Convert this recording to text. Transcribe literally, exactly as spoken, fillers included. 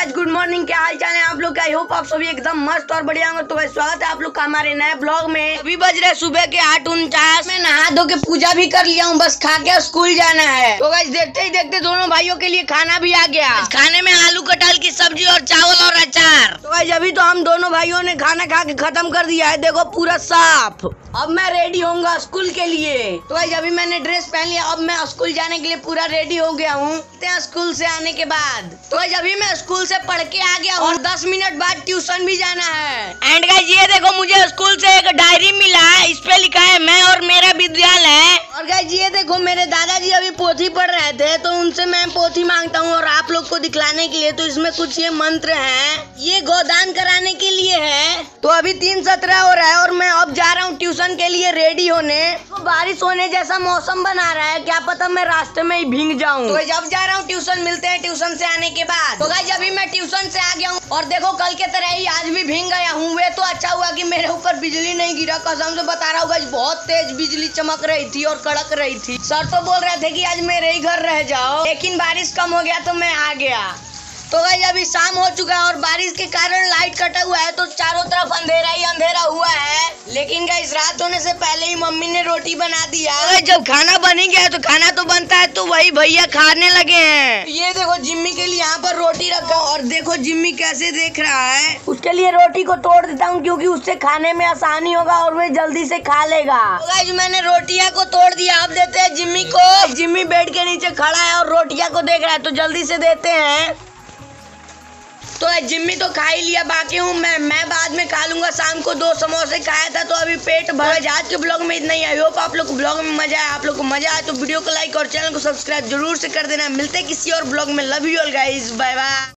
Guys good morning, क्या हाल चाल है आप लोग का। आई होप आप सभी एकदम मस्त और बढ़िया होंगे। तो गाइस स्वागत है आप लोग का हमारे नए ब्लॉग में। अभी बज रहे सुबह के आठ उनचास। मैं नहा धो के पूजा भी कर लिया हूँ, बस खा के स्कूल जाना है। तो गाइस देखते ही देखते दोनों भाइयों के लिए खाना भी आ गया। खाने में आलू कटहल की सब्जी और चावल और अचार। तो गाइस अभी तो हम दोनों भाइयों ने खाना खा के खत्म कर दिया है, देखो पूरा साफ। अब मैं रेडी होऊंगा स्कूल के लिए। तो गाइस अभी मैंने ड्रेस पहन लिया, अब मैं स्कूल जाने के लिए पूरा रेडी हो गया हूँ स्कूल से आने के बाद। तो गाइस अभी मैं स्कूल से पढ़ के आ गया और दस मिनट बाद ट्यूशन भी जाना है। एंड गाइस ये देखो मुझे स्कूल से एक डायरी मिला है, इस पे लिखा है मैं और मेरा विद्यालय। और गाइस ये देखो मेरे दादाजी अभी पोथी पढ़ रहे थे, तो उनसे मैं पोथी मांगता हूँ और आप लोग को दिखलाने के लिए। तो इसमें कुछ ये मंत्र है, ये गोदान कराने के लिए है। तो अभी तीन सत्रह हो रहा है और मैं अब जा रहा हूँ ट्यूशन के लिए रेडी होने। तो बारिश होने जैसा मौसम बना रहा है, क्या पता मैं रास्ते में ही भीग जाऊँ। तो जब जा रहा हूँ ट्यूशन, मिलते हैं ट्यूशन से आने के बाद। तो गाइस अभी मैं ट्यूशन से आ गया हूँ और देखो कल के तरह ही आज भी भीग गया हूँ। वे तो अच्छा हुआ कि मेरे ऊपर बिजली नहीं गिरा, कसम से बता रहा हूँ गाइस बहुत तेज बिजली चमक रही थी और कड़क रही थी। सर तो बोल रहे थे कि आज मेरे ही घर रह जाओ, लेकिन बारिश कम हो गया तो मैं आ गया। तो गाइस अभी शाम हो चुका है और बारिश के कारण लाइट कटा हुआ है, तो चारों तरफ अंधेरा ही अंधेरा हुआ है। लेकिन गाइस रात होने से पहले ही मम्मी ने रोटी बना दिया। तो जब खाना बन ही गया है तो खाना तो बनता है, तो वही भैया खाने लगे हैं। ये देखो जिम्मी के लिए यहाँ पर रोटी रखा और देखो जिम्मी कैसे देख रहा है। उसके लिए रोटी को तोड़ देता हूँ क्योंकि उससे खाने में आसानी होगा और वह जल्दी से खा लेगा। तो गाइस मैंने रोटियाँ को तोड़ दिया, अब देते हैं जिम्मी को। जिम्मी बेड के नीचे खड़ा है और रोटियाँ को देख रहा है, तो जल्दी से देते हैं। तो जिम्मी तो खा ही लिया, बाकी हूँ मैं मैं बाद में खा लूंगा। शाम को दो समोसे खाया था तो अभी पेट भर। आज के ब्लॉग में इतना ही। आई होप आप लोग को ब्लॉग में मजा आया। आप लोग को मजा आया तो वीडियो को लाइक और चैनल को सब्सक्राइब जरूर से कर देना। मिलते हैं किसी और ब्लॉग में। Love you all guys, bye bye.